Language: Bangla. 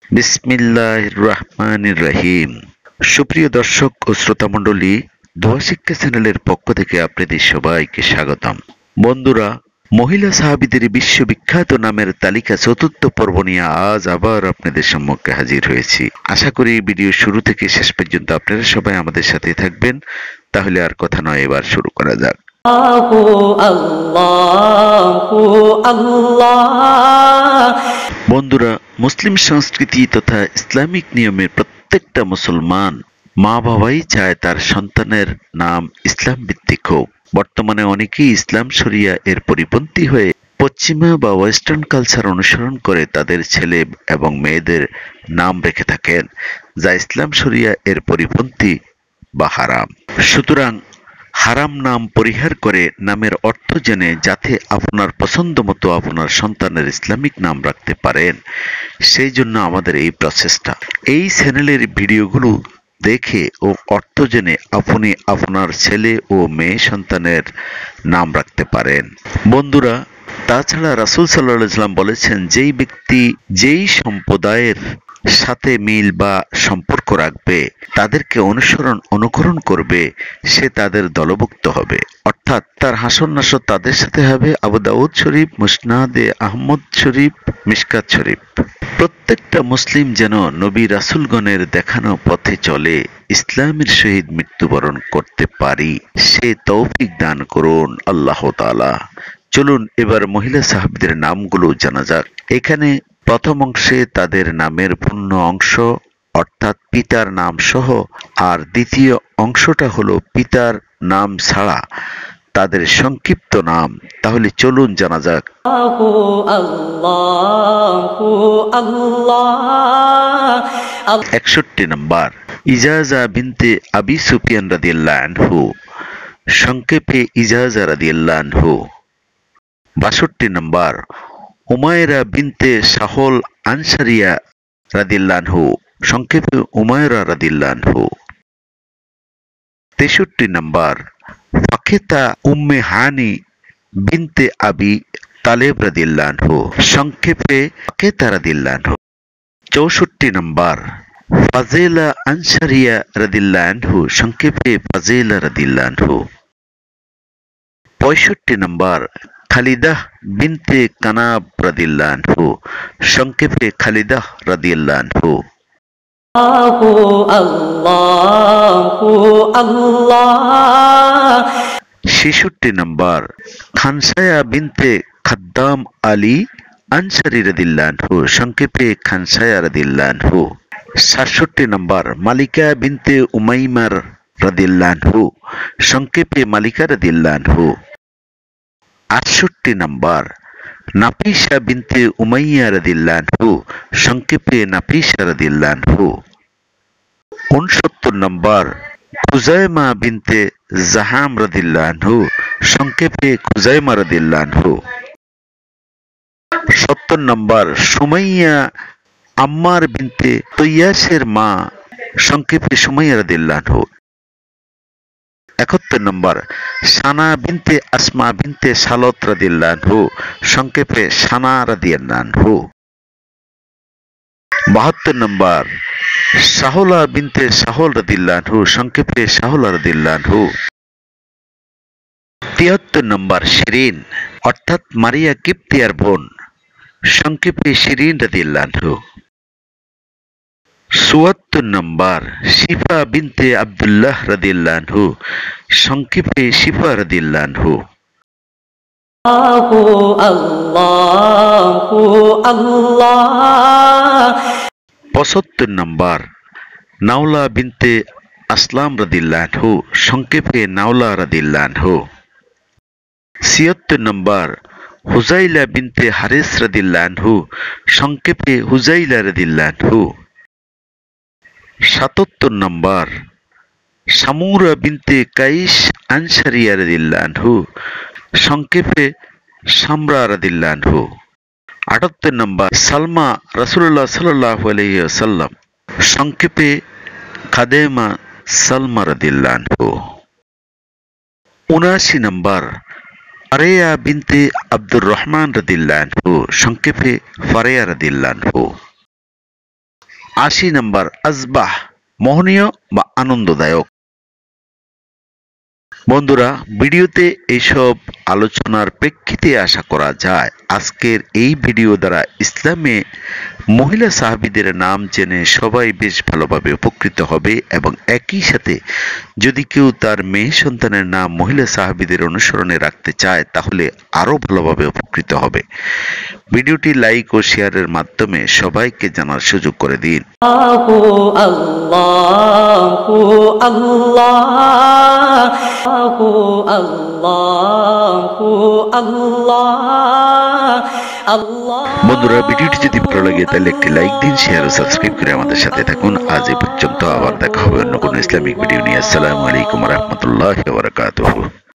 বিসমিল্লাহির রহমানির রহিম। সুপ্রিয় দর্শক ও শ্রোতা মণ্ডলী, দোয়া শিক্ষা চ্যানেলের পক্ষ থেকে আপনাদের সবাইকে স্বাগতম। বন্ধুরা, মহিলা সাহাবীদের বিশ্ববিখ্যাত নামের তালিকা চতুর্থ পর্ব নিয়ে আজ আবার আপনাদের সম্মুখে হাজির হয়েছি। আশা করি ভিডিও শুরু থেকে শেষ পর্যন্ত আপনারা সবাই আমাদের সাথে থাকবেন। তাহলে আর কথা নয়, এবার শুরু করা যাক। বন্ধুরা, মুসলিম সংস্কৃতি তথা ইসলামিক নিয়মে প্রত্যেকটা মুসলমান মা বাবাই চায় তার সন্তানের নাম ইসলাম ভিত্তিক হোক। বর্তমানে অনেকেই ইসলাম শরিয়া এর পরিপন্থী হয়ে পশ্চিমা বা ওয়েস্টার্ন কালচার অনুসরণ করে তাদের ছেলে এবং মেয়েদের নাম রেখে থাকেন, যা ইসলাম শরিয়া এর পরিপন্থী বা হারাম। সুতরাং হারাম নাম পরিহার করে নামের অর্থ জেনে যাতে আপনার পছন্দ মতো আপনার সন্তানের ইসলামিক নাম রাখতে পারেন, সেই জন্য আমাদের এই প্রচেষ্টা। এই চ্যানেলের ভিডিওগুলো দেখে ও অর্থ জেনে আপনি আপনার ছেলে ও মেয়ে সন্তানের নাম রাখতে পারেন। বন্ধুরা, তাছাড়া রাসূল সাল্লাল্লাহু আলাইহি ওয়াসাল্লাম বলেছেন, যেই ব্যক্তি যেই সম্প্রদায়ের সাথে মিল বা সম্পর্ক রাখবে, তাদেরকে অনুকরণ করবে, সে তাদের দলভুক্ত হবে, অর্থাৎ তার হাসর নাসর তাদের সাথে হবে। আবু দাউদ শরীফ, মুসনাদে আহমদ শরীফ, মিশকাত শরীফ। প্রত্যেকটা মুসলিম যেন নবী রাসূলগণের দেখানো পথে চলে ইসলামের সহিত মৃত্যুবরণ করতে পারি, সে তৌফিক দান করুন আল্লাহ তাআলা। চলুন এবার মহিলা সাহাবীদের নামগুলো জানা যাক। এখানে প্রথম অংশে তাদের নামের পূর্ণ অংশ অর্থাৎ পিতার নাম সহ, আর দ্বিতীয় অংশটা হলো পিতার নাম ছাড়া তাদের সংক্ষিপ্ত নাম। তাহলে চলুন জানা যাক। ৬১ নম্বর, ইজাজা বিনতে আবি সুফিয়ান রাদিয়াল্লাহু আনহু, সংক্ষেপে ইজাজা রাদিয়াল্লাহু আনহু। ৬২ নম্বর, উমায়রা বিনতে সাহল আনসারিয়া রাদিয়াল্লাহু আনহু, সংক্ষেপে উমায়রা রাদিয়াল্লাহু আনহু। ৬৩ নম্বর, ফাকেতা উম্মে হানি বিনতে আবি তালেব রাদিয়াল্লাহু আনহু, সংক্ষেপে ফাকেতা রাদিয়াল্লাহু আনহু। ৬৪ নম্বর, ফাজেলা আনসারিয়া রাদিয়াল্লাহু আনহু, সংক্ষেপে ফাজেলা রাদিয়াল্লাহু আনহু। ৬৫ নম্বর, খালিদাহ বিনতে কানাব রাদিয়াল্লাহু আনহু, সংক্ষেপে খালিদাহ রাদিয়াল্লাহু আনহু। ৬৬ নম্বর, খানসায়া বিনতে খাদ্দাম আলী আনসারী রাদিয়াল্লাহু আনহু, সংক্ষেপে খানসায়া রাদিয়াল্লাহু আনহু। ৬৭ নম্বর, মালিকা বিনতে উমাইমার রাদিয়াল্লাহু আনহু, সংক্ষেপে মালিকা রাদিয়াল্লাহু আনহু। ৬৮ নম্বর, নাফিসা বিনতে উমাইয়া রাদিয়াল্লাহু আনহু, সংক্ষেপে নাফিসা রাদিয়াল্লাহু আনহু। ৬৯ নম্বর, খুজাইমা বিনতে জাহাম রাদিয়াল্লাহু আনহু, সংক্ষেপে খুজাইমা রাদিয়াল্লাহু আনহু। ৭০ নম্বর, সুমাইয়া আম্মার বিনতে তৈয়াসের মা, সংক্ষেপে সুমাইয়া রাদিয়াল্লাহু আনহু। ৭১ নম্বর, সানা বিনতে আসমা বিনতে সালত রাদিয়াল্লাহু আনহু, সংক্ষেপে সানা রাদিয়াল্লাহু আনহু। ৭২ নম্বর, সাহলা বিনতে সাহল রাদিয়াল্লাহু আনহু, সংক্ষেপে সাহলা রাদিয়াল্লাহু আনহু। ৭৩ নম্বর, শিরিন অর্থাৎ মারিয়া কিপ্তিয়ার বোন, সংক্ষেপে শিরিন রাদিয়াল্লাহু আনহু। ৭৪ নম্বর, শিফা বিনতে আব্দুল্লাহ রাদিয়াল্লাহু আনহু, সংক্ষেপে শিফা রাদিয়াল্লাহু আনহু। ৭৫ নম্বর, নাওলা বিনতে আসলাম রাদিয়াল্লাহু আনহু, সংক্ষেপে নাওলা রাদিয়াল্লাহু আনহু। ৭৬ নম্বর, হুজাইলা বিনতে হারিস রাদিয়াল্লাহু আনহু, সংক্ষেপে হুজাইলা রাদিয়াল্লাহু আনহু। ৭৭ নম্বর, সামুরা বিনতে কাইস আনসারিয়া রাদিয়াল্লাহু আনহু, সংক্ষেপে সামরা রাদিয়াল্লাহু আনহু। ৭৮ নম্বর, সালমা রাসূলুল্লাহ সাল্লাল্লাহু আলাইহি ওয়াসাল্লাম, সংক্ষেপে খাদেমা সালমা রাদিয়াল্লাহু আনহু। ৭৯ নম্বর, ফারেয়া বিনতে আব্দুর রহমান রাদিয়াল্লাহু আনহু, সংক্ষেপে ফারেয়া রাদিয়াল্লাহু আনহু। 80 নম্বর আসবাহ, মোহনীয় বা আনন্দদায়ক। বন্ধুরা, ভিডিওতে এইসব আলোচনার প্রেক্ষিতে আশা করা যায় আজকের এই ভিডিও দ্বারা ইসলামে মহিলা সাহাবীদের নাম জেনে সবাই বেশ ভালোভাবে উপকৃত হবে এবং একই সাথে যদি কেউ তার মেয়ে সন্তানের নাম মহিলা সাহাবীদের অনুসরণে রাখতে চায় তাহলে আরো ভালোভাবে উপকৃত হবে। ভিডিওটি লাইক ও শেয়ারের মাধ্যমে সবাইকে জানার সুযোগ করে দিন। বন্ধুরা, ভিডিওটি যদি ভালো লাগে তাহলে একটি লাইক দিন, শেয়ার ও সাবস্ক্রাইব করে আমাদের সাথে থাকুন। আজ এ পর্যন্ত, আবার দেখা হবে অন্য কোনো ইসলামিক ভিডিও নিয়ে। আসসালামু আলাইকুম ওয়া রাহমাতুল্লাহি ওয়া বারাকাতুহু।